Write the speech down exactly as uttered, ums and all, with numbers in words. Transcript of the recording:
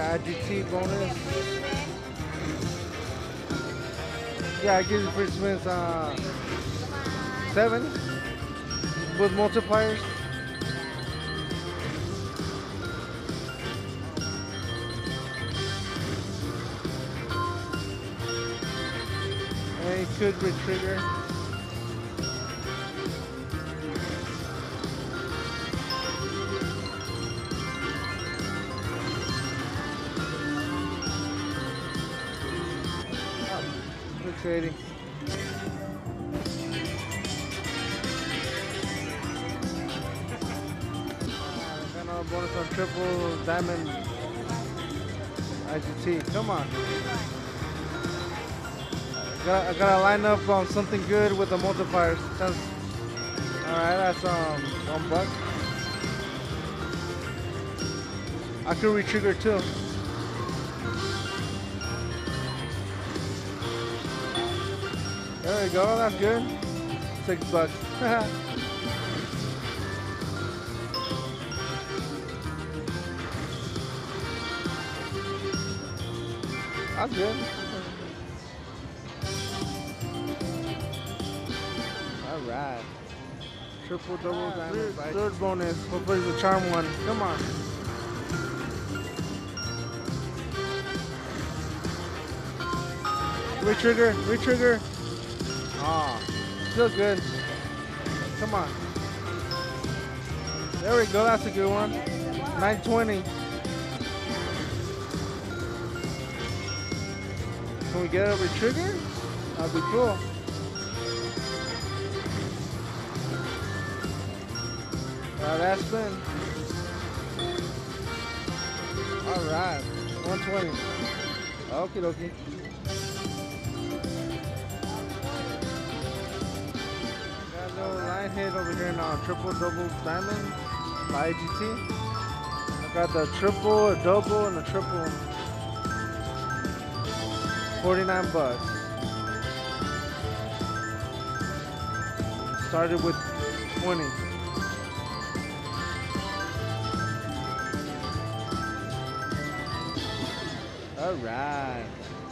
I G T bonus. Yeah, I give you free spins. Uh, seven with multipliers. And it could retrigger. six eighty. Got another bonus on triple diamond I G T. Come on. Got, I gotta line up on something good with the multipliers. That's, all right, that's um one buck. I could retrigger too. There we go. That's good. Six bucks. That's good. All right. Triple double ah, diamond. Third, third bonus. Hopefully it's a charm one. Come on. Retrigger. Retrigger. Ah, still good. Come on. There we go. That's a good one. nine twenty. Can we get a retrigger? That'd be cool. Uh, that's spin. All right, one twenty. Okie dokie. Got a little line hit over here now. Triple double diamond by I G T. I got the triple, a double, and a triple. forty-nine bucks. Started with twenty. All right.